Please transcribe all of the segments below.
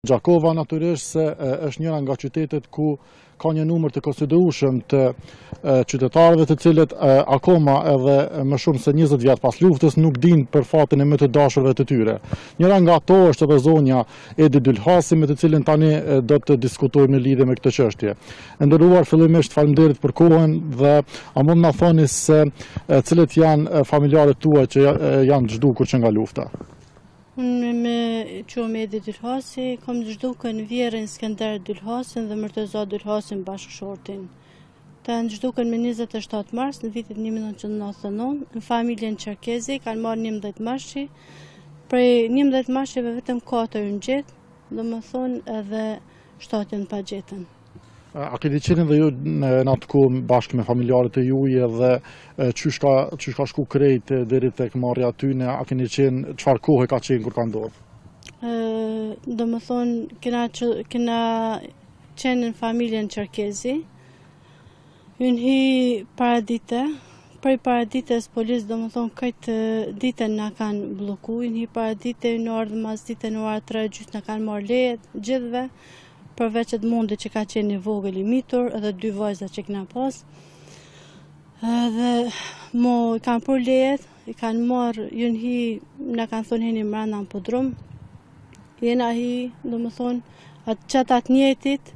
Gjakova natyrisht se është njëra nga qytetet ku ka një numër të konsiderueshëm të qytetarëve të cilët akoma edhe më shumë se 20 vjet pas luftës nuk dinë për fatin e më të dashurve të tyre. Njëra nga ato është edhe zonja Edi Dylhasi, me të cilën tani do të diskutojmë në lidhje me këtë çështje. Nderuar, fillimisht faleminderit për kohën dhe a mund na thoni se cilët janë familjarët tuaj që janë zhdukur që nga lufta? Unë me quhem Edi Dylhasi, kam zhdukën vjerën Skender Dylhasin dhe Mërteza Dylhasin bashkëshortin. Ta në zhdukën me 27 mars në vitit 1999, në familjen Çerkezi kanë marrë 11 mashqi, prej 11 mashqive vetëm 4 në gjetë, dhe më thonë edhe 7 pa gjetën. A keni qenë dhe ju në atë kohë bashkë me familjarët e juaj dhe çysh ka shku krejt deri tek marrja atyne, a keni qenë, çfarë kohë ka qenë kur ka ndodhur? Do më thonë, kena qenë në familjen Çerkezi, unë hi paradite, prej paradites polis do më thonë këtë ditën na kanë bloku, unë hi paradite, unë ardhë mas ditën u ardhë 3 gjysë na kanë marrë lejet, gjithve, përveç atë mundi që ka qenë i vogël i mitur, edhe 2 vajza që kena pas. Dhe i kanë për lejet, i kanë marrë, jënë hi, na kanë thonë heni mranda në podrum, jena hi, do më thonë, atë njëtit,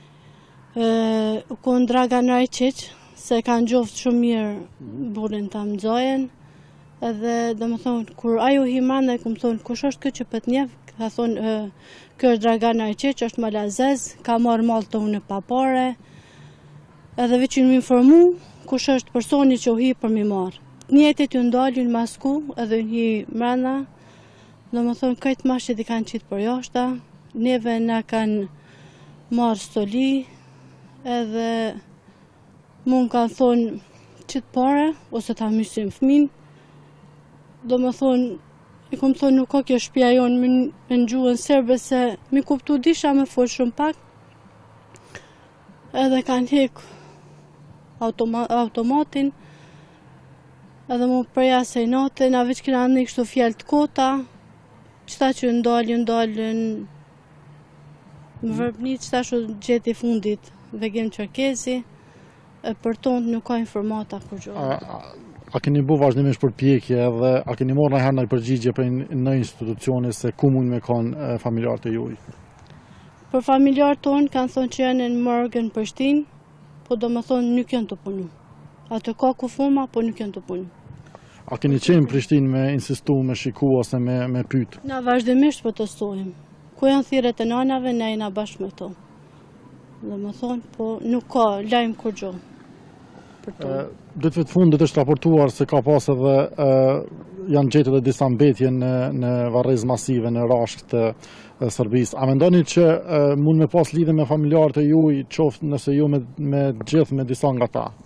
u konë Dragan Rajqic, se kanë gjoftë shumë mirë burin të mëgjajen, edhe do më thonë, kur ajo hi mranda, i këmë thonë, kush është këtë që pët njefë, ka thonë, kjo është Dragan Rajqic, është malazez, ka marrë mallë të unë pa pare, edhe veç më informu, kush është personi që u hi për mi marrë. Njëtit ju ndalë, ju në masku, edhe ju hi mrena, do më thonë, këtë mashqit i kanë qitë për jashta, neve na kanë marrë stoli, edhe mund kanë thonë qitë pare, ose ta mysim fëmin, do më thonë, i kom thonë nuk ka kjo shtëpia jonë me në gjuhën serbe se mi kuptu disha me folë shumë pak, edhe kanë hek automatin, edhe mu preja se i natë, na veç kina në kështu fjallë të kota, qëta që ndalën më vërbni, qëta që gjeti fundit Vegim Çerkezi, për tonë nuk ka informata kur gjohë. A keni bu vazhdimisht përpjekje dhe a keni marrë ndonjëherë ndaj përgjigje për në institucione se ku mund me kanë familjarët e juaj? Për familjarët tonë kanë thonë që janë në morgë në Prishtinë, po do më thonë nuk janë të punu. Atë ka ku fuma, po nuk janë të punu. A keni qenë në Prishtinë me insistu, me shiku ose me pyet? Na vazhdimisht po të stojmë. Ku janë thirrjet e nanave, ne jena bashkë me to. Do më thonë, po nuk ka lajm kur gjo. Ditëve të fundit është raportuar se ka pas edhe janë gjetur edhe disa mbetje në varrezë masive në rashk të Serbisë. A mendoni që mund me pas lidhje me familjarët e juaj, qoftë nëse jo me gjithë me disa nga ta?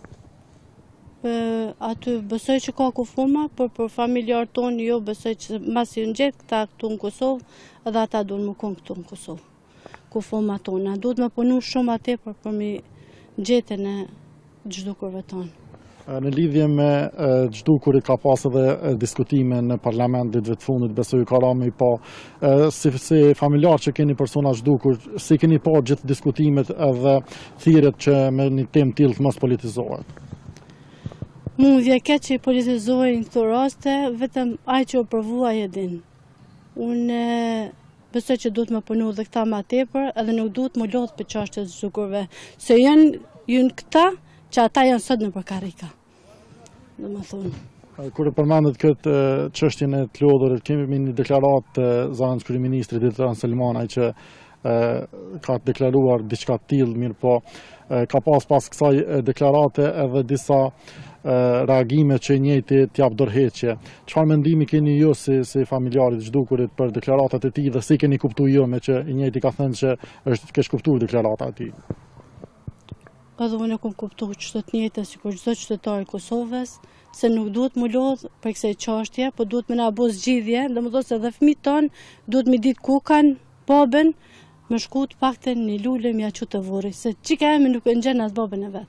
Aty besoj që ka kufuma, por për familjarët tonë jo besoj që masi në gjetë këta këtu në Kosovë, edhe ata duhet më konë këtu në Kosovë. Kufuma tonë, duhet me punu shumë atë për mi gjetën e zhdukurve tonë. Në lidhje me zhdukurit ka pas edhe diskutime në parlament ditëve të fundit, besoj ka rami po, si familjar që keni persona zhdukur, si keni pa gjithë diskutimet edhe thirrjet që me një temë tillë mos politizohet? Mund vje keq që i politizohen këto raste, vetëm ai që u provua e din. Unë besoj që duhet me punu dhe këta ma tepër, edhe nuk duhet më lodh për çështjet e zhdukurve, se janë këta që ata janë sot në përkarika, do më thonë. Kur e përmendet këtë çështjen e të lodhur, kemi një deklaratë të zëvendës kryeministrit Editran Selmanaj që ka deklaruar diçka të tillë, mirë po ka pas kësaj deklarate edhe disa reagime që i njëjti t'jap dorëheqje. Çfarë mendimi keni ju si familjarit zhdukurit për deklaratat e tij dhe si keni kuptuar ju me që i njëjti ka thënë që është keq kuptuar deklarata e tij? Edhe unë e kom kuptuar çdo të njëjtën sikur çdo qytetar i Kosovës, se nuk duhet më lodh për kësaj çështje, po duhet më na bëj zgjidhje, domethënë se edhe fëmijët tonë duhet më ditë ku kanë babën, më shku të paktën një lule më ia të vorri, se çika emi nuk e ngjen as babën e vet.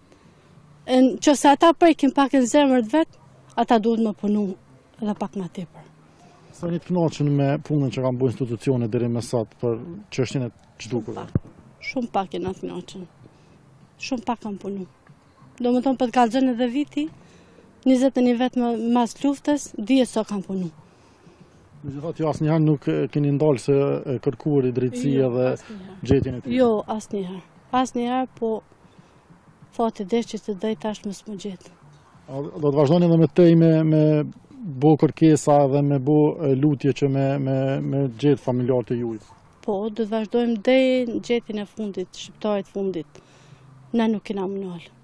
Nëse ata prekin pak në zemrët vet, ata duhet më punu edhe pak më tepër. Sa një të kënaqur me punën që kanë bërë institucionet deri më sot për çështjen e çdukurve. Shumë pak jena të kënaqur. Shumë pak kam punu. Do më thonë për të kallxon edhe viti, 21 vjet mas luftës, dije sa kam punu. Megjithatë, jo asnjëherë nuk keni ndalë se kërkuari drejtësia dhe gjetjen e tij. Jo, asnjëherë. Asnjëherë, po fati desh që të drejt tash mos më gjet. Do të vazhdoni edhe me tej me bo kërkesa dhe me bo lutje që me gjetë familjarët e juaj. Po, do të vazhdojmë deri në gjetjen e fundit, shqiptarit fundit. Na nuk kena më nalë.